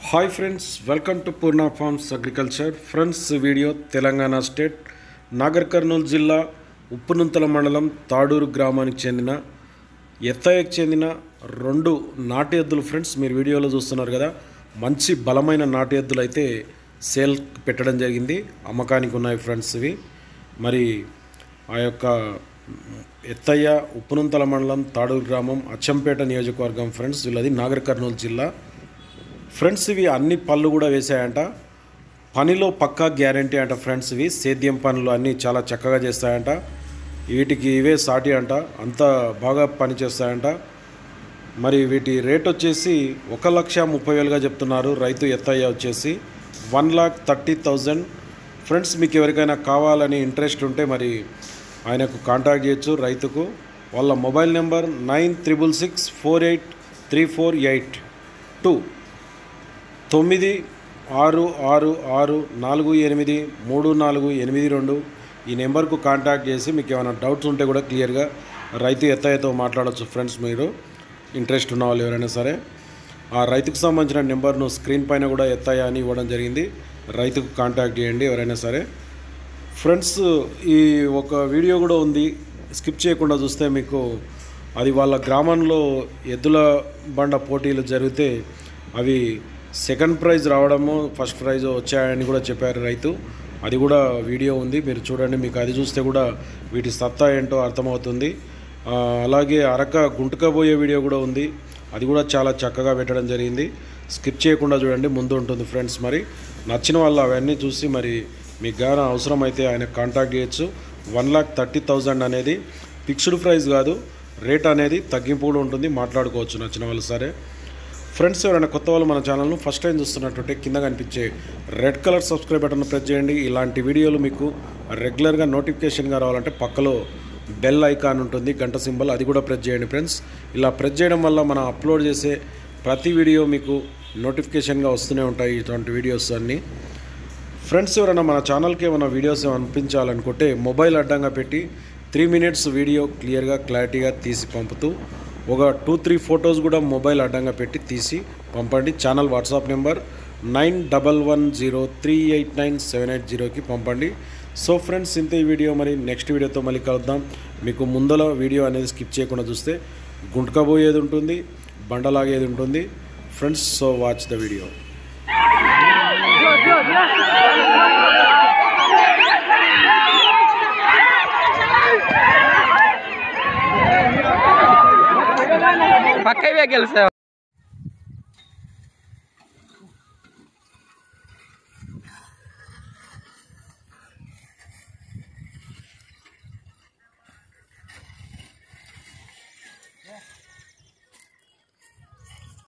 Hi friends, welcome to Purna farms agriculture. Friends, video Telangana state Nagarkurnool జిల్లా ఉప్పునుంతల మండలం తాడూరు గ్రామానికి చెందిన ఎత్తయ్యకు చెందిన రెండు నాటు ఎద్దులు. ఫ్రెండ్స్, మీరు వీడియోలో చూస్తున్నారు కదా, మంచి బలమైన నాటు ఎద్దులు అయితే సేల్ పెట్టడం జరిగింది, అమ్మకానికి ఉన్నాయి ఫ్రెండ్స్. ఇవి మరి ఆ యొక్క ఎత్తయ్య ఉప్పునుంతల మండలం తాడూరు గ్రామం అచ్చంపేట నియోజకవర్గం ఫ్రెండ్స్. వీళ్ళది నాగర్ కర్నూలు జిల్లా ఫ్రెండ్స్. ఇవి అన్ని పళ్ళు కూడా వేసాయంట, పనిలో పక్కా గ్యారంటీ అంట ఫ్రెండ్స్. ఇవి సేద్యం పనులు అన్నీ చాలా చక్కగా చేస్తాయంట, వీటికి ఇవే సాటి అంట, అంత బాగా పని చేస్తాయంట. మరి వీటి రేట్ వచ్చేసి 1,30,000గా చెప్తున్నారు. రైతు ఎత్తయ్య వచ్చేసి 1,30,000 ఫ్రెండ్స్. మీకు ఎవరికైనా కావాలని ఇంట్రెస్ట్ ఉంటే మరి ఆయనకు కాంటాక్ట్ చేయొచ్చు రైతుకు. వాళ్ళ మొబైల్ నెంబర్ 96648348 9666483482 ఈ నెంబర్కు కాంటాక్ట్ చేసి మీకు ఏమైనా డౌట్స్ ఉంటే కూడా క్లియర్గా రైతు ఎత్తయ్యతో మాట్లాడవచ్చు ఫ్రెండ్స్. మీరు ఇంట్రెస్ట్ ఉన్న వాళ్ళు ఎవరైనా సరే ఆ రైతుకు సంబంధించిన నెంబర్ను స్క్రీన్ పైన కూడా ఎత్తయ్య అని ఇవ్వడం జరిగింది, రైతుకు కాంటాక్ట్ చేయండి ఎవరైనా సరే. ఫ్రెండ్స్, ఈ ఒక వీడియో కూడా ఉంది, స్కిప్ చేయకుండా చూస్తే మీకు అది వాళ్ళ గ్రామంలో ఎద్దుల బండ పోటీలు జరిగితే అవి సెకండ్ ప్రైజ్ రావడము, ఫస్ట్ ప్రైజ్ వచ్చాయని కూడా చెప్పారు రైతు. అది కూడా వీడియో ఉంది, మీరు చూడండి. మీకు అది చూస్తే కూడా వీటి సత్తా ఏంటో అర్థమవుతుంది. అలాగే అరక గుంటుకపోయే వీడియో కూడా ఉంది, అది కూడా చాలా చక్కగా పెట్టడం జరిగింది. స్కిప్ చేయకుండా చూడండి, ముందు ఉంటుంది ఫ్రెండ్స్. మరి నచ్చిన వాళ్ళు అవన్నీ చూసి మరి మీకు గాన అవసరం అయితే ఆయన కాంటాక్ట్ చేయొచ్చు. 1,30,000 అనేది ఫిక్స్డ్ ప్రైస్ కాదు, రేట్ అనేది తగ్గింపు కూడా ఉంటుంది, మాట్లాడుకోవచ్చు నచ్చిన వాళ్ళు సరే. ఫ్రెండ్స్, ఎవరైనా కొత్త వాళ్ళు మన ఛానల్ను ఫస్ట్ టైం చూస్తున్నట్టుంటే కింద కనిపించే red colour subscribe button press చేయండి. ఇలాంటి వీడియోలు మీకు రెగ్యులర్గా నోటిఫికేషన్గా రావాలంటే పక్కలో బెల్ ఐకాన్ ఉంటుంది, గంట సింబల్, అది కూడా ప్రెస్ చేయండి ఫ్రెండ్స్. ఇలా ప్రెస్ చేయడం వల్ల మనం అప్లోడ్ చేసే ప్రతి వీడియో మీకు నోటిఫికేషన్గా వస్తూనే ఉంటాయి, ఇటువంటి వీడియోస్ అన్నీ. ఫ్రెండ్స్, ఎవరైనా మన ఛానల్కి ఏమైనా వీడియోస్ అనిపించాలనుకుంటే మొబైల్ అడ్డంగా పెట్టి 3 minutes వీడియో క్లియర్గా క్లారిటీగా తీసి పంపుతూ ఒక 2-3 ఫొటోస్ కూడా మొబైల్ అడ్డంగా పెట్టి తీసి పంపండి. ఛానల్ వాట్సాప్ నెంబర్ 9110389780కి పంపండి. సో ఫ్రెండ్స్, ఇంత ఈ వీడియో. మరి నెక్స్ట్ వీడియోతో మళ్ళీ కలుద్దాం. మీకు ముందల వీడియో అనేది స్కిప్ చేయకుండా చూస్తే గుంటుకపోయేది ఉంటుంది, బండలాగేది ఉంటుంది friends. So watch the video. పక్క గెలిచా